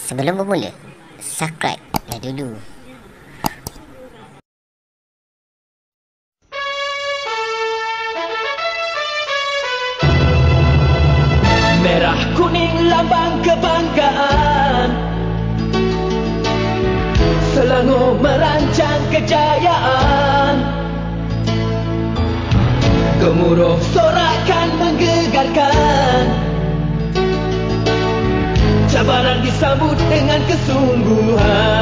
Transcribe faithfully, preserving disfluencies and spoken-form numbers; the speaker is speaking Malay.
Sebelum bermula, subscribe ya dulu. Merah kuning lambang kebanggaan, Selangor merancang kejayaan, gemuruh sorakan menggegarkan, cabaran disambut dengan kesungguhan.